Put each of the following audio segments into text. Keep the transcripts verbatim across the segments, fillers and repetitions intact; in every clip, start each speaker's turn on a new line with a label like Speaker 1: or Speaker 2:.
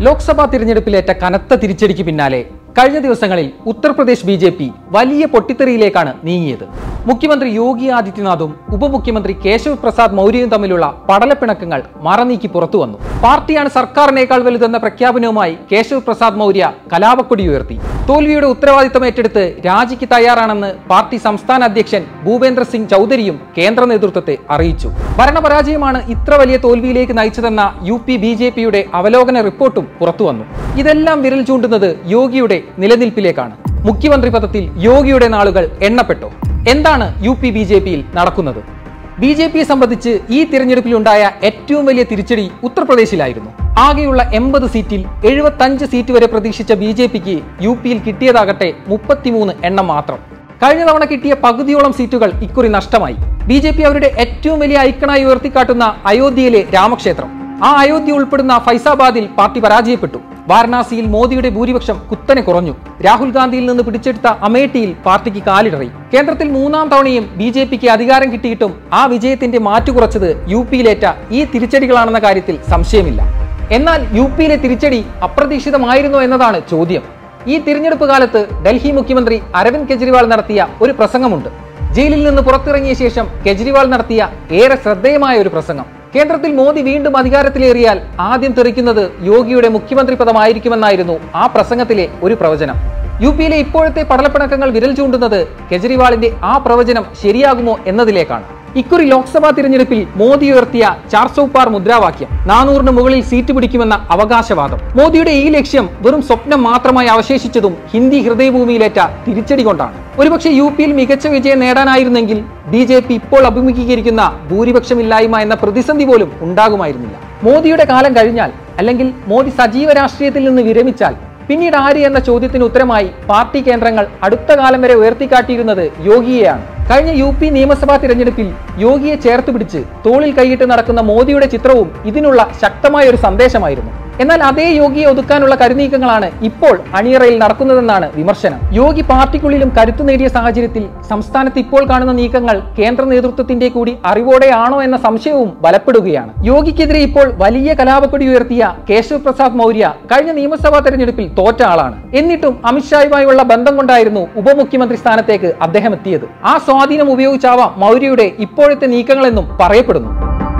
Speaker 1: ലോക്സഭാ തിരഞ്ഞെടുപ്പിലേറ്റ കനത്ത തിരിച്ചടിക്ക് പിന്നാലെ കഴിഞ്ഞ ദിവസങ്ങളിൽ ഉത്തർപ്രദേശ് ബി ജെ പി വലിയ പൊട്ടിത്തെറിയിലേക്കാണ് നീങ്ങിയത്. മുഖ്യമന്ത്രി യോഗി ആദിത്യനാഥും ഉപമുഖ്യമന്ത്രി കേശവ് പ്രസാദ് മൗര്യയും തമ്മിലുള്ള പടലപ്പിണക്കങ്ങൾ മറനീക്കി പുറത്തു വന്നു. പാർട്ടിയാണ് സർക്കാരിനേക്കാൾ വലുതെന്ന പ്രഖ്യാപനവുമായി കേശവ് പ്രസാദ് മൗര്യ കലാപക്കൊടി ഉയർത്തി. തോൽവിയുടെ ഉത്തരവാദിത്തം ഏറ്റെടുത്ത് രാജിക്ക് തയ്യാറാണെന്ന് പാർട്ടി സംസ്ഥാന അധ്യക്ഷൻ ഭൂപേന്ദ്ര സിംഗ് ചൗധരിയും കേന്ദ്ര നേതൃത്വത്തെ അറിയിച്ചു. ഭരണപരാജയമാണ് ഇത്ര വലിയ തോൽവിയിലേക്ക് നയിച്ചതെന്ന യു പി ബി ജെ പിയുടെ അവലോകന റിപ്പോർട്ടും പുറത്തുവന്നു. ഇതെല്ലാം വിരൽ ചൂണ്ടുന്നത് യോഗിയുടെ നിലനിൽപ്പിലേക്കാണ്. മുഖ്യമന്ത്രി പദത്തിൽ യോഗിയുടെ നാളുകൾ എണ്ണപ്പെട്ടോ? എന്താണ് യു പി ബി ജെ പിയിൽ നടക്കുന്നത്? ബി ജെ പിയെ സംബന്ധിച്ച് ഈ തിരഞ്ഞെടുപ്പിലുണ്ടായ ഏറ്റവും വലിയ തിരിച്ചടി ഉത്തർപ്രദേശിലായിരുന്നു. ആകെയുള്ള എൺപത് സീറ്റിൽ എഴുപത്തഞ്ച് സീറ്റ് വരെ പ്രതീക്ഷിച്ച ബി ജെ പിക്ക് യു പിയിൽ കിട്ടിയതാകട്ടെ മുപ്പത്തിമൂന്ന് എണ്ണം മാത്രം. കഴിഞ്ഞ തവണ കിട്ടിയ പകുതിയോളം സീറ്റുകൾ ഇക്കുറി നഷ്ടമായി. ബി ജെ പി അവരുടെ ഏറ്റവും വലിയ ഐക്കണായി ഉയർത്തിക്കാട്ടുന്ന അയോധ്യയിലെ രാമക്ഷേത്രം, ആ അയോധ്യ ഉൾപ്പെടുന്ന ഫൈസാബാദിൽ പാർട്ടി പരാജയപ്പെട്ടു. വാരണാസിയിൽ മോദിയുടെ ഭൂരിപക്ഷം കുത്തനെ കുറഞ്ഞു. രാഹുൽ ഗാന്ധിയിൽ നിന്ന് പിടിച്ചെടുത്ത അമേഠിയിൽ പാർട്ടിക്ക് കാലിടറി. കേന്ദ്രത്തിൽ മൂന്നാം തവണയും ബി ജെ പിക്ക് അധികാരം കിട്ടിയിട്ടും ആ വിജയത്തിന്റെ മാറ്റുകുറച്ചത് യു പിയിലേറ്റ ഈ തിരിച്ചടികളാണെന്ന കാര്യത്തിൽ സംശയമില്ല. എന്നാൽ യു പിയിലെ തിരിച്ചടി അപ്രതീക്ഷിതമായിരുന്നോ എന്നതാണ് ചോദ്യം. ഈ തിരഞ്ഞെടുപ്പ് കാലത്ത് ഡൽഹി മുഖ്യമന്ത്രി അരവിന്ദ് കെജ്രിവാൾ നടത്തിയ ഒരു പ്രസംഗമുണ്ട്. ജയിലിൽ നിന്ന് പുറത്തിറങ്ങിയ ശേഷം കെജ്രിവാൾ നടത്തിയ ഏറെ ശ്രദ്ധേയമായ ഒരു പ്രസംഗം. കേന്ദ്രത്തിൽ മോദി വീണ്ടും അധികാരത്തിലേറിയാൽ ആദ്യം തെറിക്കുന്നത് യോഗിയുടെ മുഖ്യമന്ത്രി പദമായിരിക്കുമെന്നായിരുന്നു ആ പ്രസംഗത്തിലെ ഒരു പ്രവചനം. യു പിയിലെ ഇപ്പോഴത്തെ പടലപ്പിണക്കങ്ങൾ വിരൽ ചൂണ്ടുന്നത് കെജ്രിവാളിന്റെ ആ പ്രവചനം ശരിയാകുമോ എന്നതിലേക്കാണ്. ഇക്കുറി ലോക്സഭാ തിരഞ്ഞെടുപ്പിൽ മോദി ഉയർത്തിയ ചാർ സൗ പാർ മുദ്രാവാക്യം, നാനൂറിന് മുകളിൽ സീറ്റ് പിടിക്കുമെന്ന അവകാശവാദം, മോദിയുടെ ഈ ലക്ഷ്യം വെറും സ്വപ്നം മാത്രമായി അവശേഷിച്ചതും ഹിന്ദി ഹൃദയഭൂമിയിലേറ്റ തിരിച്ചടി കൊണ്ടാണ്. ഒരുപക്ഷെ യു പിയിൽ മികച്ച വിജയം നേടാനായിരുന്നെങ്കിൽ ബി ജെ പി ഇപ്പോൾ അഭിമുഖീകരിക്കുന്ന ഭൂരിപക്ഷമില്ലായ്മ എന്ന പ്രതിസന്ധി പോലും ഉണ്ടാകുമായിരുന്നില്ല. മോദിയുടെ കാലം കഴിഞ്ഞാൽ, അല്ലെങ്കിൽ മോദി സജീവ രാഷ്ട്രീയത്തിൽ നിന്ന് വിരമിച്ചാൽ പിന്നീട് ആര് എന്ന ചോദ്യത്തിന് ഉത്തരമായി പാർട്ടി കേന്ദ്രങ്ങൾ അടുത്ത കാലം വരെ ഉയർത്തിക്കാട്ടിയിരുന്നത് യോഗിയെയാണ്. കഴിഞ്ഞ യു പി നിയമസഭാ തിരഞ്ഞെടുപ്പിൽ യോഗിയെ ചേർത്ത് പിടിച്ച് തോളിൽ കൈയിട്ട് നടക്കുന്ന മോദിയുടെ ചിത്രവും ഇതിനുള്ള ശക്തമായ ഒരു സന്ദേശമായിരുന്നു. എന്നാൽ അതേ യോഗിയെ ഒതുക്കാനുള്ള കരുനീക്കങ്ങളാണ് ഇപ്പോൾ അണിയറയിൽ നടക്കുന്നതെന്നാണ് വിമർശനം. യോഗി പാർട്ടിക്കുള്ളിലും കരുത്തു നേടിയ സാഹചര്യത്തിൽ സംസ്ഥാനത്ത് ഇപ്പോൾ കാണുന്ന നീക്കങ്ങൾ കേന്ദ്ര നേതൃത്വത്തിന്റെ കൂടി അറിവോടെയാണോ എന്ന സംശയവും ബലപ്പെടുകയാണ്. യോഗിക്കെതിരെ ഇപ്പോൾ വലിയ കലാപക്കൊടി ഉയർത്തിയ കേശവ് പ്രസാദ് മൗര്യ കഴിഞ്ഞ നിയമസഭാ തെരഞ്ഞെടുപ്പിൽ തോറ്റ ആളാണ്. എന്നിട്ടും അമിത്ഷായുമായുള്ള ബന്ധം കൊണ്ടായിരുന്നു ഉപമുഖ്യമന്ത്രി സ്ഥാനത്തേക്ക് അദ്ദേഹം എത്തിയത്. ആ സ്വാധീനം ഉപയോഗിച്ചാവാം മൗര്യയുടെ ഇപ്പോഴത്തെ നീക്കങ്ങളെന്നും പറയപ്പെടുന്നു.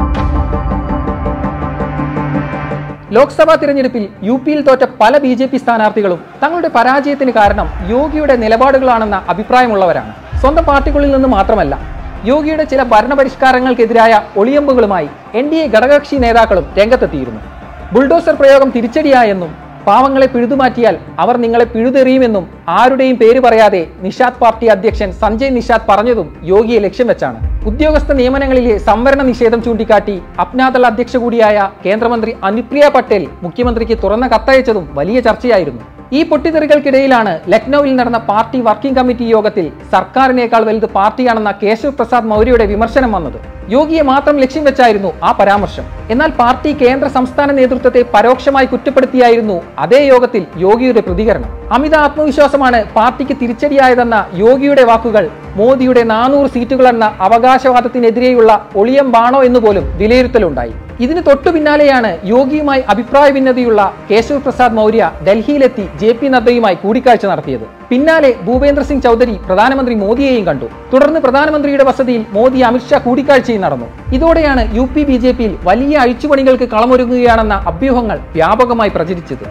Speaker 1: ലോക്സഭാ തിരഞ്ഞെടുപ്പിൽ യു പിയിൽ തോറ്റ പല ബി ജെ പി സ്ഥാനാർത്ഥികളും തങ്ങളുടെ പരാജയത്തിന് കാരണം യോഗിയുടെ നിലപാടുകളാണെന്ന അഭിപ്രായമുള്ളവരാണ്. സ്വന്തം പാർട്ടിക്കുള്ളിൽ നിന്ന് മാത്രമല്ല, യോഗിയുടെ ചില ഭരണപരിഷ്കാരങ്ങൾക്കെതിരായ ഒളിയമ്പുകളുമായി എൻ ഡി എ ഘടകകക്ഷി നേതാക്കളും രംഗത്തെത്തിയിരുന്നു. ബുൾഡോസർ പ്രയോഗം തിരിച്ചടിയായെന്നും പാവങ്ങളെ പിഴുതുമാറ്റിയാൽ അവർ നിങ്ങളെ പിഴുതെറിയുമെന്നും ആരുടെയും പേര് പറയാതെ നിഷാദ് പാർട്ടി അധ്യക്ഷൻ സഞ്ജയ് നിഷാദ് പറഞ്ഞതും യോഗിയെ ലക്ഷ്യം വെച്ചാണ്. ഉദ്യോഗസ്ഥ നിയമനങ്ങളിലെ സംവരണ നിഷേധം ചൂണ്ടിക്കാട്ടി അപ്നാദൾ അധ്യക്ഷ കൂടിയായ കേന്ദ്രമന്ത്രി അനുപ്രിയ പട്ടേൽ മുഖ്യമന്ത്രിക്ക് തുറന്ന കത്തയച്ചതും വലിയ ചർച്ചയായിരുന്നു. ഈ പൊട്ടിത്തെറികൾക്കിടയിലാണ് ലക്നൌവിൽ നടന്ന പാർട്ടി വർക്കിംഗ് കമ്മിറ്റി യോഗത്തിൽ സർക്കാരിനേക്കാൾ വലുത് പാർട്ടിയാണെന്ന കേശവ് പ്രസാദ് മൗര്യയുടെ വിമർശനം വന്നത്. യോഗിയെ മാത്രം ലക്ഷ്യം വെച്ചായിരുന്നു ആ പരാമർശം. എന്നാൽ പാർട്ടി കേന്ദ്ര സംസ്ഥാന നേതൃത്വത്തെ പരോക്ഷമായി കുറ്റപ്പെടുത്തിയായിരുന്നു അതേ യോഗത്തിൽ യോഗിയുടെ പ്രതികരണം. അമിത ആത്മവിശ്വാസമാണ് പാർട്ടിക്ക് തിരിച്ചടിയായതെന്ന യോഗിയുടെ വാക്കുകൾ മോദിയുടെ നാനൂറ് സീറ്റുകളെന്ന അവകാശവാദത്തിനെതിരെയുള്ള ഒളിയമ്പാണോ എന്ന് പോലും വിലയിരുത്തലുണ്ടായി. ഇതിന് തൊട്ടു പിന്നാലെയാണ് യോഗിയുമായി അഭിപ്രായ ഭിന്നതയുള്ള കേശവ് പ്രസാദ് മൗര്യ ഡൽഹിയിലെത്തി ജെ പി നദ്ദയുമായി കൂടിക്കാഴ്ച നടത്തിയത്. പിന്നാലെ ഭൂപേന്ദ്ര സിംഗ് ചൗധരി പ്രധാനമന്ത്രി മോദിയെയും കണ്ടു. തുടർന്ന് പ്രധാനമന്ത്രിയുടെ വസതിയിൽ മോദി അമിത്ഷാ കൂടിക്കാഴ്ചയും നടന്നു. ഇതോടെയാണ് യു പി ബി ജെ പിയിൽ വലിയ അഴിച്ചുപണികൾക്ക് കളമൊരുങ്ങുകയാണെന്ന അഭ്യൂഹങ്ങൾ വ്യാപകമായി പ്രചരിച്ചത്.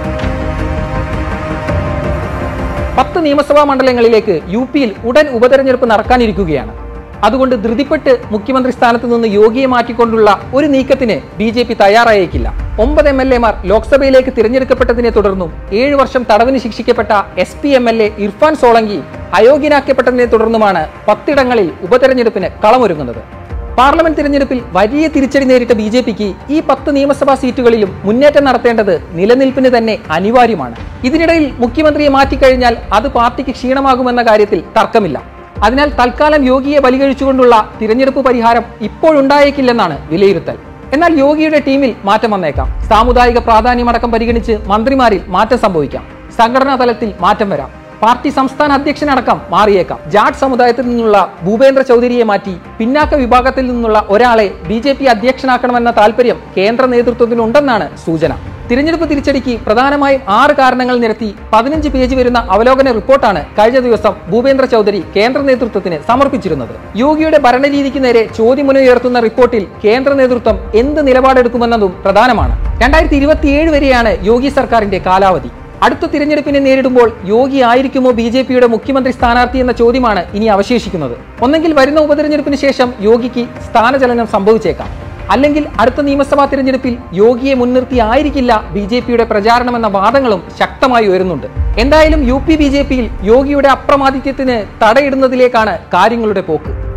Speaker 1: പത്ത് നിയമസഭാ മണ്ഡലങ്ങളിലേക്ക് യു പിയിൽ ഉടൻ ഉപതെരഞ്ഞെടുപ്പ് നടക്കാനിരിക്കുകയാണ്. അതുകൊണ്ട് ധൃതിപ്പെട്ട് മുഖ്യമന്ത്രി സ്ഥാനത്ത് നിന്ന് യോഗിയെ മാറ്റിക്കൊണ്ടുള്ള ഒരു നീക്കത്തിന് ബി ജെ പി തയ്യാറായേക്കില്ല. ഒമ്പത് എം എൽ എമാർ ലോക്സഭയിലേക്ക് തിരഞ്ഞെടുക്കപ്പെട്ടതിനെ തുടർന്നും ഏഴു വർഷം തടവിന് ശിക്ഷിക്കപ്പെട്ട S P M L A Irfan Solanki അയോഗ്യനാക്കപ്പെട്ടതിനെ തുടർന്നുമാണ് പത്തിടങ്ങളിൽ ഉപതെരഞ്ഞെടുപ്പിന് കളമൊരുങ്ങുന്നത്. പാർലമെന്റ് തിരഞ്ഞെടുപ്പിൽ വലിയ തിരിച്ചടി നേരിട്ട ബി ജെ പിക്ക് ഈ പത്ത് നിയമസഭാ സീറ്റുകളിലും മുന്നേറ്റം നടത്തേണ്ടത് നിലനിൽപ്പിന് തന്നെ അനിവാര്യമാണ്. ഇതിനിടയിൽ മുഖ്യമന്ത്രിയെ മാറ്റിക്കഴിഞ്ഞാൽ അത് പാർട്ടിക്ക് ക്ഷീണമാകുമെന്ന കാര്യത്തിൽ തർക്കമില്ല. അതിനാൽ തൽക്കാലം യോഗിയെ ബലികഴിച്ചുകൊണ്ടുള്ള തിരഞ്ഞെടുപ്പ് പരിഹാരം ഇപ്പോഴുണ്ടായേക്കില്ലെന്നാണ് വിലയിരുത്തൽ. എന്നാൽ യോഗിയുടെ ടീമിൽ മാറ്റം വന്നേക്കാം. സാമുദായിക പ്രാധാന്യമടക്കം പരിഗണിച്ച് മന്ത്രിമാരിൽ മാറ്റം സംഭവിക്കാം. സംഘടനാ തലത്തിൽ മാറ്റം വരാം. പാർട്ടി സംസ്ഥാന അധ്യക്ഷനടക്കം മാറിയേക്കാം. ജാട്ട് സമുദായത്തിൽ നിന്നുള്ള ഭൂപേന്ദ്ര ചൗധരിയെ മാറ്റി പിന്നാക്ക വിഭാഗത്തിൽ നിന്നുള്ള ഒരാളെ ബി ജെ പി അധ്യക്ഷനാക്കണമെന്ന താല്പര്യം കേന്ദ്ര നേതൃത്വത്തിനുണ്ടെന്നാണ് സൂചന. തിരഞ്ഞെടുപ്പ് തിരിച്ചടിക്ക് പ്രധാനമായും ആറ് കാരണങ്ങൾ നിരത്തി പതിനഞ്ച് പേജ് വരുന്ന അവലോകന റിപ്പോർട്ടാണ് കഴിഞ്ഞ ദിവസം ഭൂപേന്ദ്ര ചൗധരി കേന്ദ്ര നേതൃത്വത്തിന് സമർപ്പിച്ചിരുന്നത്. യോഗിയുടെ ഭരണരീതിക്ക് നേരെ ചോദ്യമുനയുയർത്തുന്ന റിപ്പോർട്ടിൽ കേന്ദ്ര നേതൃത്വം എന്ത് നിലപാടെടുക്കുമെന്നതും പ്രധാനമാണ്. രണ്ടായിരത്തി ഇരുപത്തിയേഴ് വരെയാണ് യോഗി സർക്കാരിന്റെ കാലാവധി. അടുത്ത തിരഞ്ഞെടുപ്പിനെ നേരിടുമ്പോൾ യോഗി ആയിരിക്കുമോ ബി ജെ പിയുടെ മുഖ്യമന്ത്രി സ്ഥാനാർത്ഥി എന്ന ചോദ്യമാണ് ഇനി അവശേഷിക്കുന്നത്. ഒന്നെങ്കിൽ വരുന്ന ഉപതെരഞ്ഞെടുപ്പിന് ശേഷം യോഗിക്ക് സ്ഥാനചലനം സംഭവിച്ചേക്കാം, അല്ലെങ്കിൽ അടുത്ത നിയമസഭാ തിരഞ്ഞെടുപ്പിൽ യോഗിയെ മുൻനിർത്തി ആയിരിക്കില്ല ബി ജെ പിയുടെ പ്രചാരണമെന്ന വാദങ്ങളും ശക്തമായി ഉയരുന്നുണ്ട്. എന്തായാലും യു പി ബി ജെ പിയിൽ യോഗിയുടെ അപ്രമാദിത്യത്തിന് തടയിടുന്നതിലേക്കാണ് കാര്യങ്ങളുടെ പോക്ക്.